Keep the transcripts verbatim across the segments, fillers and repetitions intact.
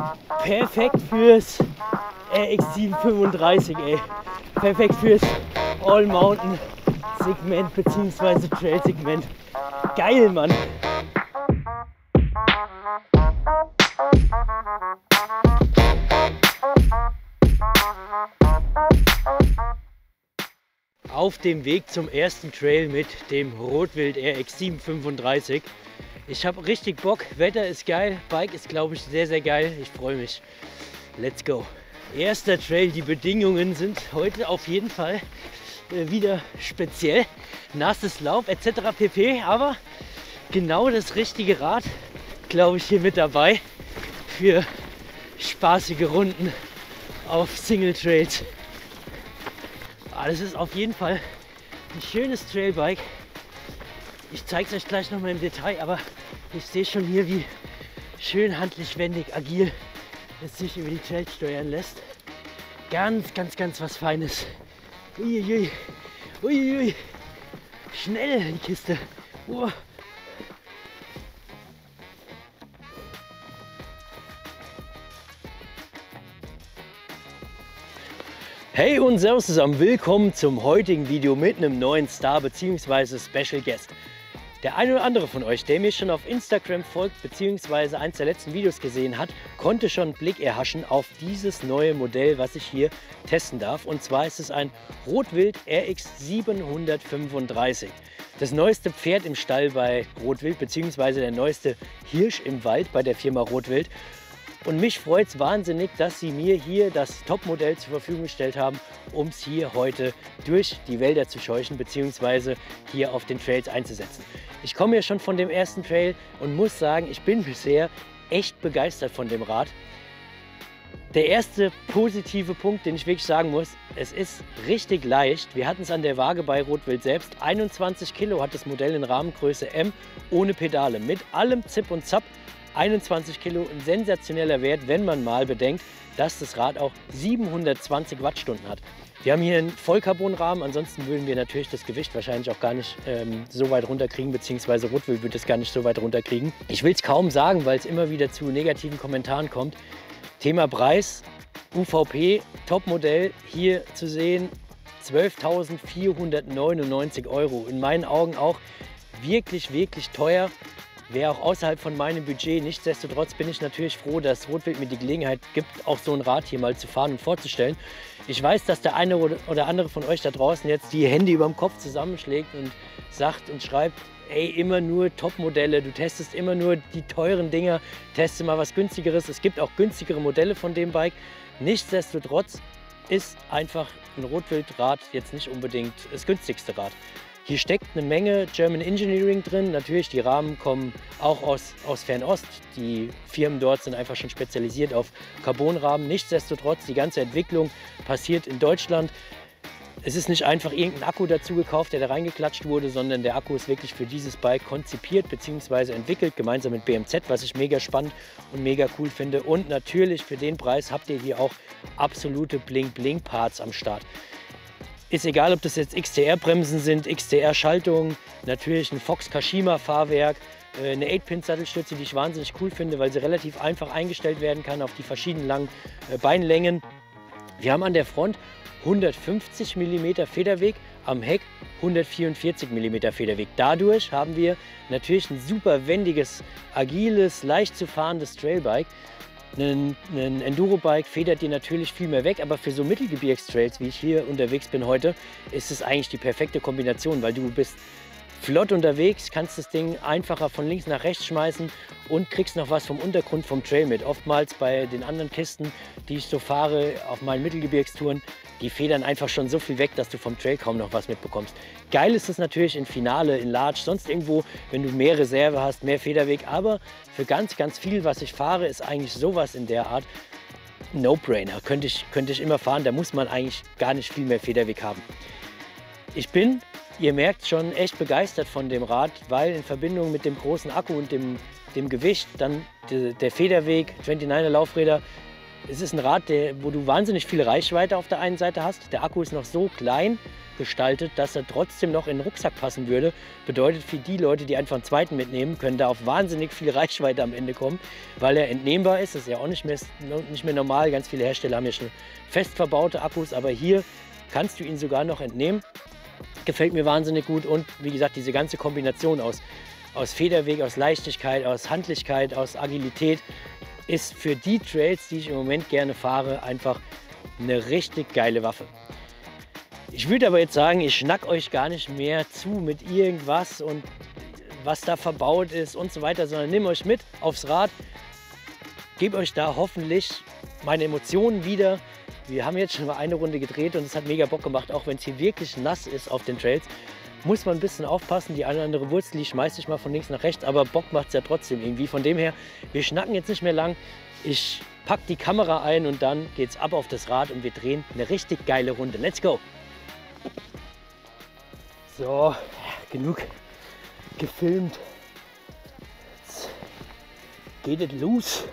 Perfekt fürs R X siebenhundertfünfunddreißig, ey. Perfekt fürs All-Mountain-Segment bzw. Trail-Segment. Geil, Mann. Auf dem Weg zum ersten Trail mit dem Rotwild R X siebenhundertfünfunddreißig. Ich habe richtig Bock, Wetter ist geil, Bike ist, glaube ich, sehr, sehr geil. Ich freue mich. Let's go. Erster Trail, die Bedingungen sind heute auf jeden Fall äh, wieder speziell. Nasses Laub et cetera pp. Aber genau das richtige Rad, glaube ich, hier mit dabei für spaßige Runden auf Single Trails. Ah, das ist auf jeden Fall ein schönes Trailbike. Ich zeige es euch gleich noch mal im Detail, aber ich sehe schon hier, wie schön handlich, wendig, agil es sich über die Trails steuern lässt. Ganz, ganz, ganz was Feines. Uiuiui, uiuiui, schnell die Kiste. Oh. Hey und servus zusammen, willkommen zum heutigen Video mit einem neuen Star bzw. Special Guest. Der eine oder andere von euch, der mir schon auf Instagram folgt bzw. eins der letzten Videos gesehen hat, konnte schon einen Blick erhaschen auf dieses neue Modell, was ich hier testen darf. Und zwar ist es ein Rotwild R X siebenhundertfünfunddreißig. Das neueste Pferd im Stall bei Rotwild bzw. der neueste Hirsch im Wald bei der Firma Rotwild. Und mich freut es wahnsinnig, dass sie mir hier das Topmodell zur Verfügung gestellt haben, um es hier heute durch die Wälder zu scheuchen bzw. hier auf den Trails einzusetzen. Ich komme ja schon von dem ersten Trail und muss sagen, ich bin bisher echt begeistert von dem Rad. Der erste positive Punkt, den ich wirklich sagen muss, es ist richtig leicht. Wir hatten es an der Waage bei Rotwild selbst. einundzwanzig Kilo hat das Modell in Rahmengröße M ohne Pedale, mit allem Zip und Zap. einundzwanzig Kilo, ein sensationeller Wert, wenn man mal bedenkt, dass das Rad auch siebenhundertzwanzig Wattstunden hat. Wir haben hier einen Vollcarbonrahmen, ansonsten würden wir natürlich das Gewicht wahrscheinlich auch gar nicht ähm, so weit runterkriegen, beziehungsweise Rotwild wird es gar nicht so weit runterkriegen. Ich will es kaum sagen, weil es immer wieder zu negativen Kommentaren kommt. Thema Preis, U V P, Topmodell, hier zu sehen, zwölftausendvierhundertneunundneunzig Euro. In meinen Augen auch wirklich, wirklich teuer. Wäre auch außerhalb von meinem Budget. Nichtsdestotrotz bin ich natürlich froh, dass Rotwild mir die Gelegenheit gibt, auch so ein Rad hier mal zu fahren und vorzustellen. Ich weiß, dass der eine oder andere von euch da draußen jetzt die Hände über dem Kopf zusammenschlägt und sagt und schreibt, ey, immer nur Topmodelle, du testest immer nur die teuren Dinger, teste mal was günstigeres. Es gibt auch günstigere Modelle von dem Bike. Nichtsdestotrotz ist einfach ein Rotwild-Rad jetzt nicht unbedingt das günstigste Rad. Hier steckt eine Menge German Engineering drin. Natürlich, die Rahmen kommen auch aus, aus Fernost. Die Firmen dort sind einfach schon spezialisiert auf Carbonrahmen. Nichtsdestotrotz, die ganze Entwicklung passiert in Deutschland. Es ist nicht einfach irgendein Akku dazu gekauft, der da reingeklatscht wurde, sondern der Akku ist wirklich für dieses Bike konzipiert bzw. entwickelt, gemeinsam mit B M Z, was ich mega spannend und mega cool finde. Und natürlich für den Preis habt ihr hier auch absolute Bling-Bling-Parts am Start. Ist egal, ob das jetzt X T R-Bremsen sind, X T R-Schaltungen, natürlich ein Fox Kashima-Fahrwerk, eine acht Pin Sattelstütze, die ich wahnsinnig cool finde, weil sie relativ einfach eingestellt werden kann auf die verschiedenen langen Beinlängen. Wir haben an der Front hundertfünfzig Millimeter Federweg, am Heck hundertvierundvierzig Millimeter Federweg. Dadurch haben wir natürlich ein super wendiges, agiles, leicht zu fahrendes Trailbike. Ein, ein Enduro-Bike federt dir natürlich viel mehr weg, aber für so Mittelgebirgstrails, wie ich hier unterwegs bin heute, ist es eigentlich die perfekte Kombination, weil du bist flott unterwegs, kannst das Ding einfacher von links nach rechts schmeißen und kriegst noch was vom Untergrund vom Trail mit. Oftmals bei den anderen Kisten, die ich so fahre auf meinen Mittelgebirgstouren, die federn einfach schon so viel weg, dass du vom Trail kaum noch was mitbekommst. Geil ist es natürlich in Finale, in Large, sonst irgendwo, wenn du mehr Reserve hast, mehr Federweg. Aber für ganz, ganz viel, was ich fahre, ist eigentlich sowas in der Art No-Brainer. Könnte ich, könnte ich immer fahren, da muss man eigentlich gar nicht viel mehr Federweg haben. Ich bin, ihr merkt, schon echt begeistert von dem Rad, weil in Verbindung mit dem großen Akku und dem, dem Gewicht dann de, der Federweg, neunundzwanziger Laufräder, es ist ein Rad, der, wo du wahnsinnig viel Reichweite auf der einen Seite hast. Der Akku ist noch so klein gestaltet, dass er trotzdem noch in den Rucksack passen würde. Bedeutet, für die Leute, die einfach einen zweiten mitnehmen, können da auf wahnsinnig viel Reichweite am Ende kommen, weil er entnehmbar ist. Das ist ja auch nicht mehr, nicht mehr normal. Ganz viele Hersteller haben ja schon fest verbaute Akkus, aber hier kannst du ihn sogar noch entnehmen. Gefällt mir wahnsinnig gut und wie gesagt, diese ganze Kombination aus, aus Federweg, aus Leichtigkeit, aus Handlichkeit, aus Agilität ist für die Trails, die ich im Moment gerne fahre, einfach eine richtig geile Waffe. Ich würde aber jetzt sagen, ich schnack euch gar nicht mehr zu mit irgendwas und was da verbaut ist und so weiter, sondern nehmt euch mit aufs Rad, gebe euch da hoffentlich meine Emotionen wieder. Wir haben jetzt schon mal eine Runde gedreht und es hat mega Bock gemacht, auch wenn es hier wirklich nass ist auf den Trails. Muss man ein bisschen aufpassen, die eine oder andere Wurzel, die schmeißt sich mal von links nach rechts, aber Bock macht es ja trotzdem irgendwie. Von dem her, wir schnacken jetzt nicht mehr lang. Ich packe die Kamera ein und dann geht's ab auf das Rad und wir drehen eine richtig geile Runde. Let's go! So, genug gefilmt. Jetzt geht es los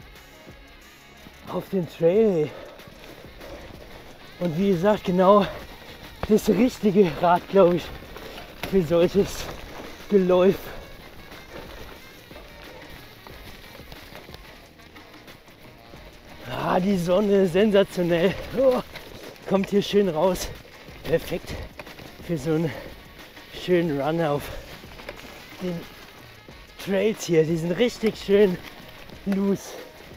auf den Trail. Und wie gesagt, genau das richtige Rad, glaube ich, für solches Geläuf. Ah, die Sonne, sensationell. Oh, kommt hier schön raus. Perfekt für so einen schönen Run auf den Trails hier. Die sind richtig schön loose.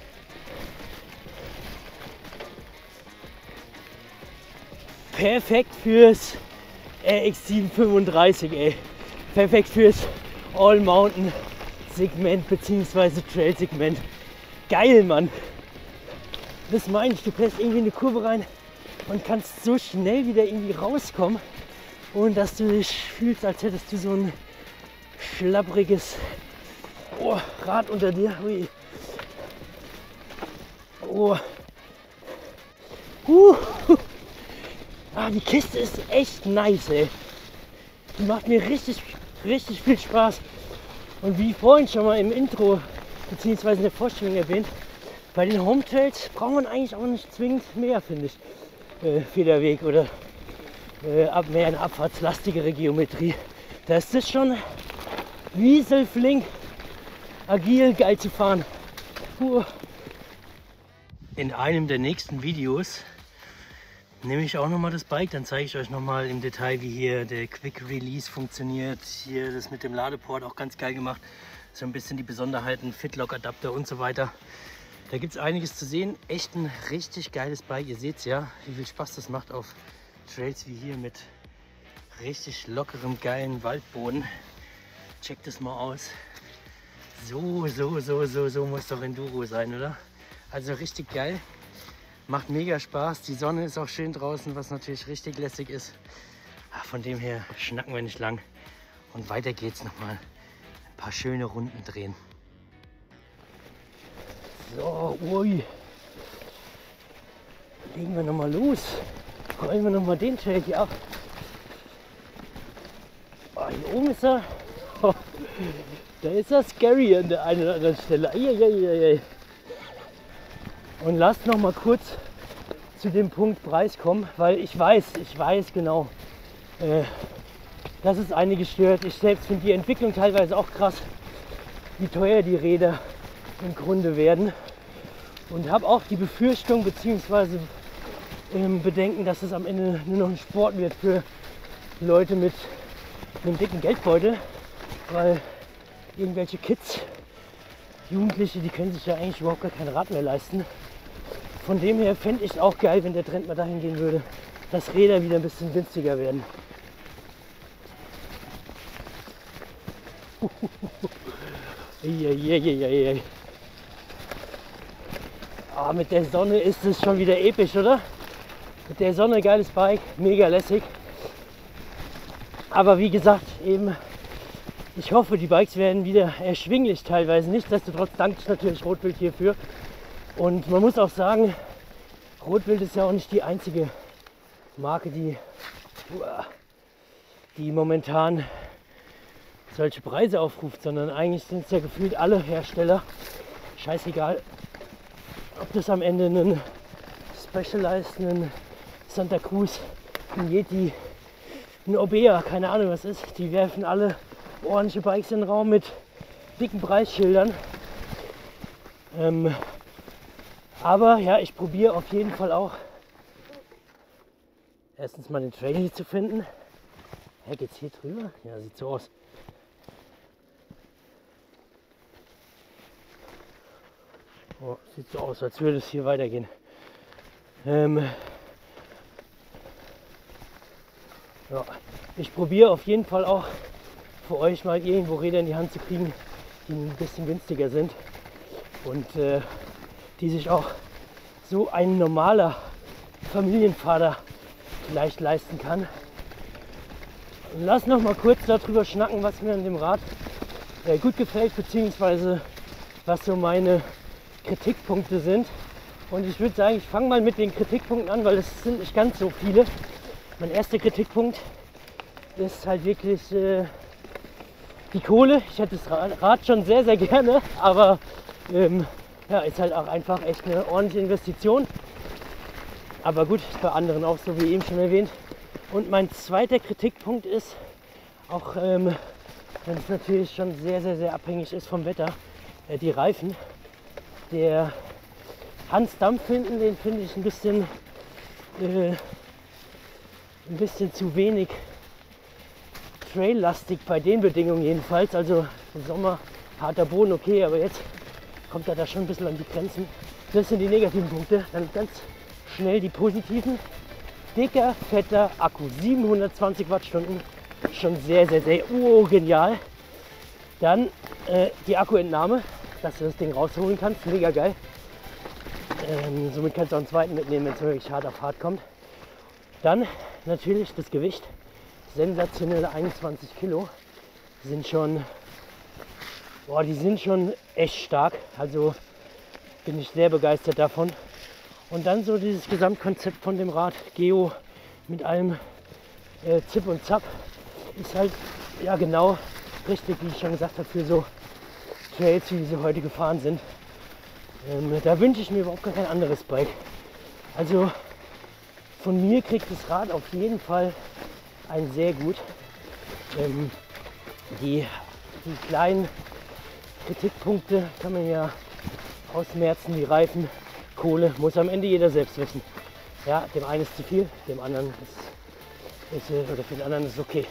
Perfekt fürs R X siebenhundertfünfunddreißig, ey. Perfekt fürs All-Mountain-Segment bzw. Trail-Segment. Geil, Mann. Das meine ich, du fährst irgendwie in eine Kurve rein und kannst so schnell wieder irgendwie rauskommen, ohne dass du dich fühlst, als hättest du so ein schlappriges oh, Rad unter dir. Ui. Oh. Uh. Ah, die Kiste ist echt nice, ey. Die macht mir richtig, richtig viel Spaß. Und wie vorhin schon mal im Intro bzw. in der Vorstellung erwähnt, bei den Home Trails braucht man eigentlich auch nicht zwingend mehr, finde ich. Äh, Federweg oder äh, ab, mehr eine abfahrtslastigere Geometrie. Da ist das schon wieselflink, agil, geil zu fahren. Puh. In einem der nächsten Videos nehme ich auch nochmal das Bike, dann zeige ich euch nochmal im Detail, wie hier der Quick Release funktioniert. Hier das mit dem Ladeport auch ganz geil gemacht. So ein bisschen die Besonderheiten, Fitlock Adapter und so weiter. Da gibt es einiges zu sehen. Echt ein richtig geiles Bike. Ihr seht es ja, wie viel Spaß das macht auf Trails wie hier mit richtig lockerem, geilen Waldboden. Checkt das mal aus. So, so, so, so, so muss doch Enduro sein, oder? Also richtig geil. Macht mega Spaß. Die Sonne ist auch schön draußen, was natürlich richtig lässig ist. Von dem her schnacken wir nicht lang. Und weiter geht's nochmal. Ein paar schöne Runden drehen. So, ui. Legen wir nochmal los. Rollen wir nochmal den Trail hier ab. Oh, hier oben ist er. Oh, da ist er scary an der einen oder anderen Stelle. Eieieiei. Und lasst noch mal kurz zu dem Punkt Preis kommen, weil ich weiß, ich weiß genau, äh, dass es einige stört. Ich selbst finde die Entwicklung teilweise auch krass, wie teuer die Räder im Grunde werden. Und habe auch die Befürchtung bzw. Ähm, Bedenken, dass es am Ende nur noch ein Sport wird für Leute mit einem dicken Geldbeutel, weil irgendwelche Kids, Jugendliche, die können sich ja eigentlich überhaupt gar kein Rad mehr leisten. Von dem her fände ich es auch geil, wenn der Trend mal dahin gehen würde, dass Räder wieder ein bisschen günstiger werden. Ah, mit der Sonne ist es schon wieder episch, oder? Mit der Sonne geiles Bike, mega lässig. Aber wie gesagt, eben, ich hoffe, die Bikes werden wieder erschwinglich teilweise. Nichtsdestotrotz danke ich natürlich Rotwild hierfür. Und man muss auch sagen, Rotwild ist ja auch nicht die einzige Marke, die, die momentan solche Preise aufruft, sondern eigentlich sind es ja gefühlt alle Hersteller. Scheißegal, ob das am Ende ein Specialized, ein Santa Cruz, ein Yeti, ein Orbea, keine Ahnung was ist. Die werfen alle ordentliche Bikes in den Raum mit dicken Preisschildern. Ähm, aber ja, ich probiere auf jeden Fall auch erstens mal den Trail hier zu finden. Hä, geht's hier drüber? Ja, sieht so aus. Oh, sieht so aus, als würde es hier weitergehen. Ähm, ja, ich probiere auf jeden Fall auch für euch mal irgendwo Räder in die Hand zu kriegen, die ein bisschen günstiger sind und äh, die sich auch so ein normaler Familienvater vielleicht leisten kann. Und lass noch mal kurz darüber schnacken, was mir an dem Rad äh, gut gefällt, beziehungsweise was so meine Kritikpunkte sind. Und ich würde sagen, ich fange mal mit den Kritikpunkten an, weil es sind nicht ganz so viele. Mein erster Kritikpunkt ist halt wirklich äh, die Kohle. Ich hätte das Rad schon sehr, sehr gerne, aber ähm, ja, ist halt auch einfach echt eine ordentliche Investition. Aber gut, ist bei anderen auch so, wie eben schon erwähnt. Und mein zweiter Kritikpunkt ist, auch ähm, wenn es natürlich schon sehr, sehr, sehr abhängig ist vom Wetter, äh, die Reifen. Der Hans Dampf hinten, den finde ich ein bisschen, äh, ein bisschen zu wenig traillastig bei den Bedingungen jedenfalls. Also im Sommer harter Boden, okay, aber jetzt kommt er da schon ein bisschen an die Grenzen. Das sind die negativen Punkte. Dann ganz schnell die positiven. Dicker, fetter Akku, siebenhundertzwanzig Wattstunden, schon sehr, sehr, sehr oh, genial. Dann äh, die Akkuentnahme, dass du das Ding rausholen kannst, mega geil. Ähm, somit kannst du auch einen zweiten mitnehmen, wenn es wirklich hart auf hart kommt. Dann natürlich das Gewicht, sensationelle einundzwanzig Kilo, sind schon, boah, die sind schon echt stark, also bin ich sehr begeistert davon. Und dann so dieses Gesamtkonzept von dem Rad, Geo mit allem äh, Zip und Zap, ist halt ja genau richtig, wie ich schon gesagt habe, für so Trails, wie sie heute gefahren sind. Ähm, da wünsche ich mir überhaupt gar kein anderes Bike. Also von mir kriegt das Rad auf jeden Fall ein sehr gut. Ähm, die, die kleinen Kritikpunkte kann man ja ausmerzen, die Reifen. Kohle muss am Ende jeder selbst wissen. Ja, dem einen ist zu viel, dem anderen ist, ist oder für den anderen ist es okay.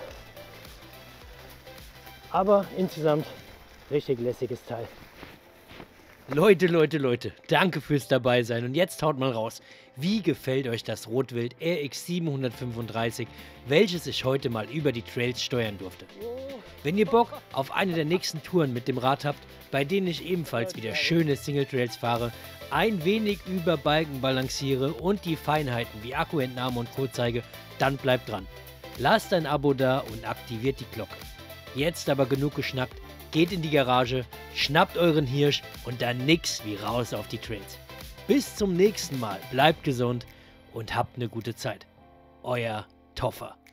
Aber insgesamt richtig lässiges Teil. Leute, Leute, Leute, danke fürs dabei sein. Und jetzt haut mal raus. Wie gefällt euch das Rotwild R X siebenhundertfünfunddreißig, welches ich heute mal über die Trails steuern durfte? Wenn ihr Bock auf eine der nächsten Touren mit dem Rad habt, bei denen ich ebenfalls wieder schöne Single Trails fahre, ein wenig über Balken balanciere und die Feinheiten wie Akkuentnahme und Co. zeige, dann bleibt dran. Lasst ein Abo da und aktiviert die Glocke. Jetzt aber genug geschnackt, geht in die Garage, schnappt euren Hirsch und dann nix wie raus auf die Trails. Bis zum nächsten Mal, bleibt gesund und habt eine gute Zeit. Euer Toffer.